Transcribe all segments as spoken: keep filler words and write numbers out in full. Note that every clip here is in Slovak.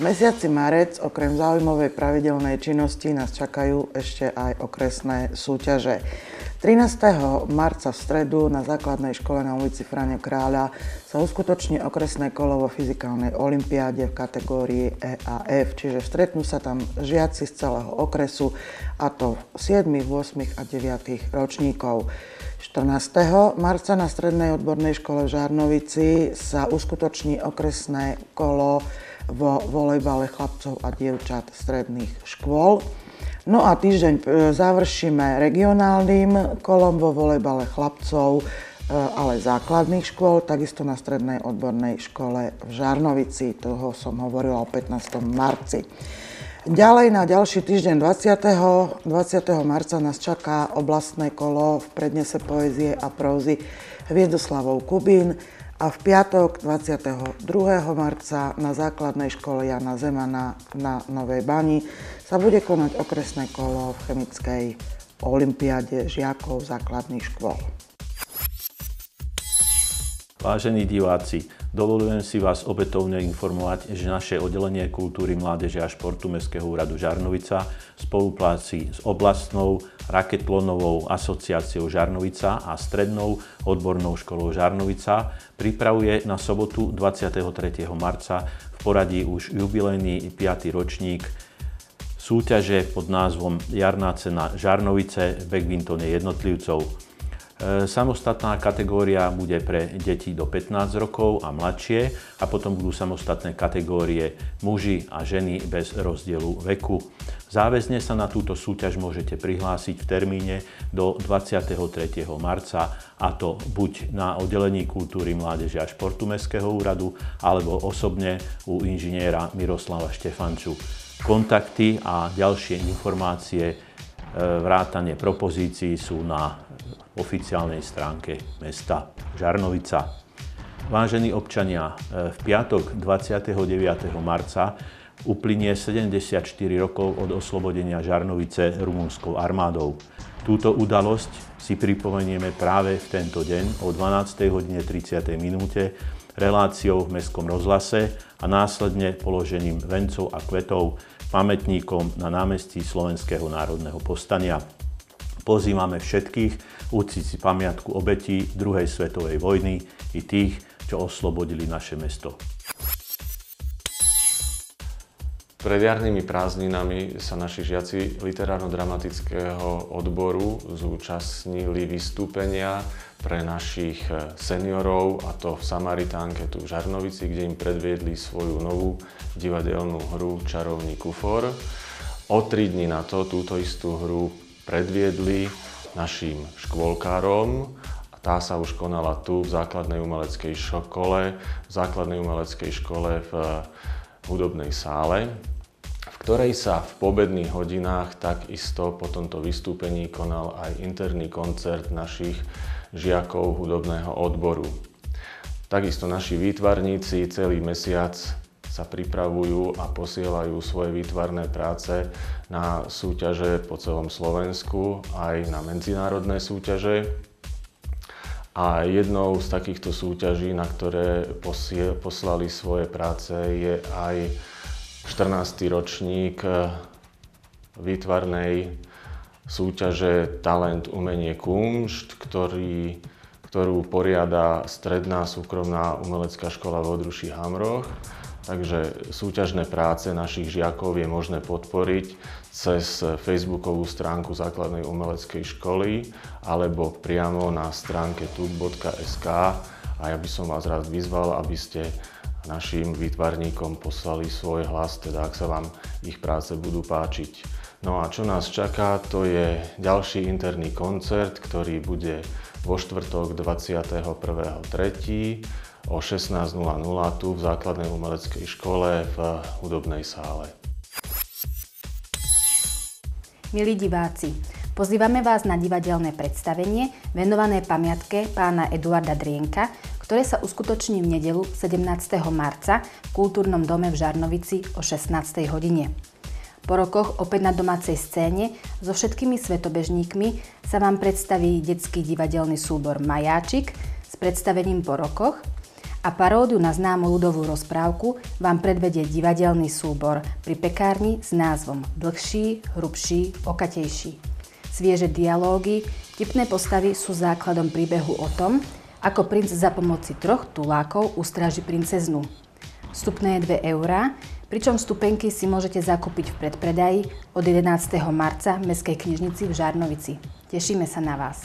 mesiaci marec okrem záujmovej pravidelnej činnosti nás čakajú ešte aj okresné súťaže. trinásteho marca v stredu na základnej škole na ulici Fráňa Kráľa sa uskutoční okresné kolo vo fyzikálnej olympiáde v kategórii E a F, čiže stretnú sa tam žiaci z celého okresu, a to siedmych, ôsmych a deviatych ročníkov. štrnásteho marca na strednej odbornej škole v Žarnovici sa uskutoční okresné kolo vo volejbale chlapcov a dievčat stredných škôl. No a týždeň završíme regionálnym kolom vo volejbale chlapcov, ale základných škôl, takisto na strednej odbornej škole v Žarnovici. Toho som hovorila o pätnásteho marci. Ďalej na ďalší týždeň dvadsiateho marca nás čaká oblastné kolo v prednese poézie a prózy Hviezdoslavov Kubín a v piatok dvadsiateho druhého marca na základnej škole Jana Zemana na Novej Bani sa bude konať okresné kolo v chemickej olympiáde žiakov základných škôl. Vážení diváci, dovolujem si vás opätovne informovať, že naše oddelenie kultúry, mládeže a športu Mestského úradu Žarnovica v spolupráci s oblastnou raketlonovou asociáciou Žarnovica a strednou odbornou školou Žarnovica pripravuje na sobotu dvadsiateho tretieho marca v poradí už jubilejný piaty ročník súťaže pod názvom Jarná cena Žarnovice v badmintone jednotlivcov. Samostatná kategória bude pre deti do pätnásť rokov a mladšie a potom budú samostatné kategórie muži a ženy bez rozdielu veku. Záväzne sa na túto súťaž môžete prihlásiť v termíne do dvadsiateho tretieho marca, a to buď na oddelení kultúry, mládeže a športu Mestského úradu alebo osobne u inžiniera Miroslava Štefanču. Kontakty a ďalšie informácie vrátane propozícií sú na oficiálnej stránke mesta Žarnovica. Vážení občania, v piatok dvadsiateho deviateho marca uplynie sedemdesiatštyri rokov od oslobodenia Žarnovice rumunskou armádou. Túto udalosť si pripomenieme práve v tento deň o dvanástej hodine tridsiatej minúte reláciou v Mestskom rozhlase a následne položením vencov a kvetov pamätníkom na námestí Slovenského národného povstania. Pozývame všetkých uctiť si pamiatku obetí druhej svetovej vojny i tých, čo oslobodili naše mesto. Pred jarnými prázdninami sa naši žiaci literárno-dramatického odboru zúčastnili vystúpenia pre našich seniorov, a to v Samaritánke tu v Žarnovici, kde im predviedli svoju novú divadelnú hru Čarovný kufor. O tri dni na to túto istú hru predviedli našim škôlkárom. Tá sa už konala tu v základnej umeleckej škole, v základnej umeleckej škole v hudobnej sále, v ktorej sa v poobedných hodinách takisto po tomto vystúpení konal aj interný koncert našich žiakov hudobného odboru. Takisto naši výtvarníci celý mesiac sa pripravujú a posielajú svoje výtvarné práce na súťaže po celom Slovensku, aj na medzinárodné súťaže. A jednou z takýchto súťaží, na ktoré posie, poslali svoje práce, je aj štrnásty ročník výtvarnej súťaže Talent, umenie, kumšt, ktorý, ktorú poriada stredná súkromná umelecká škola v Odruši Hamroch. Takže súťažné práce našich žiakov je možné podporiť cez facebookovú stránku základnej umeleckej školy alebo priamo na stránke tut bodka es ká, a ja by som vás rád vyzval, aby ste našim výtvarníkom poslali svoj hlas, teda ak sa vám ich práce budú páčiť. No a čo nás čaká, to je ďalší interný koncert, ktorý bude vo štvrtok dvadsiateho prvého tretieho o šestnásť nula nula tu v základnej umeleckej škole v hudobnej sále. Milí diváci, pozývame vás na divadelné predstavenie venované pamiatke pána Eduarda Drienka, ktoré sa uskutoční v nedeľu sedemnásteho marca v Kultúrnom dome v Žarnovici o šestnástej hodine. Po rokoch opäť na domácej scéne so všetkými svetobežníkmi sa vám predstaví detský divadelný súbor Majáčik s predstavením Po rokoch A paródiu na známu ľudovú rozprávku vám predvedie divadelný súbor pri pekárni s názvom Dlhší, hrubší, okatejší. Svieže dialógy, vtipné postavy sú základom príbehu o tom, ako princ za pomoci troch tulákov ustráži princeznu. Vstupné je dve eurá, pričom vstupenky si môžete zakúpiť v predpredaji od jedenásteho marca v Mestskej knižnici v Žarnovici. Tešíme sa na vás.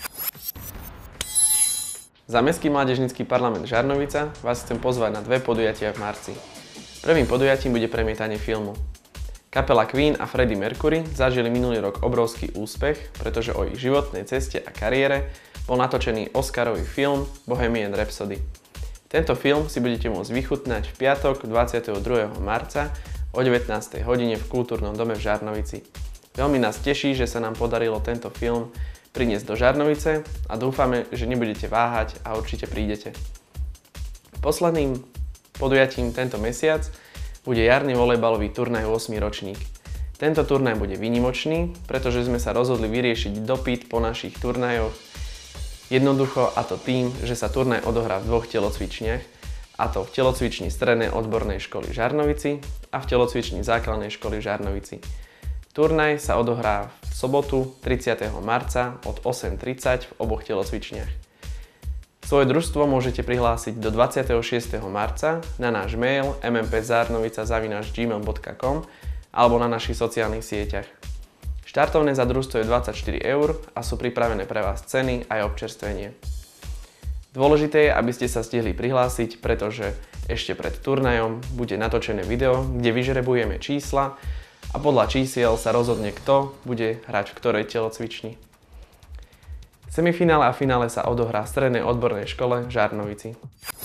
Za Mestský mládežnícky parlament Žarnovica vás chcem pozvať na dve podujatia v marci. Prvým podujatím bude premietanie filmu. Kapela Queen a Freddie Mercury zažili minulý rok obrovský úspech, pretože o ich životnej ceste a kariére bol natočený Oscarový film Bohemian Rhapsody. Tento film si budete môcť vychutnať v piatok dvadsiateho druhého marca o devätnástej hodine v Kultúrnom dome v Žarnovici. Veľmi nás teší, že sa nám podarilo tento film priniesť do Žarnovice a dúfame, že nebudete váhať a určite prídete. Posledným podujatím tento mesiac bude jarný volejbalový turnaj ôsmy ročník. Tento turnaj bude výnimočný, pretože sme sa rozhodli vyriešiť dopyt po našich turnajoch jednoducho, a to tým, že sa turnaj odohrá v dvoch telocvičniach, a to v telocvični Strednej odbornej školy v Žarnovici a v telocvični Základnej školy v Žarnovici. Turnaj sa odohrá v sobotu tridsiateho marca od osem tridsať v oboch telocvičniach. Svoje družstvo môžete prihlásiť do dvadsiateho šiesteho marca na náš mail em em pé zarnovica zavináč gmail bodka com alebo na našich sociálnych sieťach. Štartovné za družstvo je dvadsaťštyri eur a sú pripravené pre vás ceny aj občerstvenie. Dôležité je, aby ste sa stihli prihlásiť, pretože ešte pred turnajom bude natočené video, kde vyžrebujeme čísla a podľa čísiel sa rozhodne, kto bude hrať v ktorej telocvični. Semifinále a finále sa odohrá v Strednej odbornej škole v Žarnovici.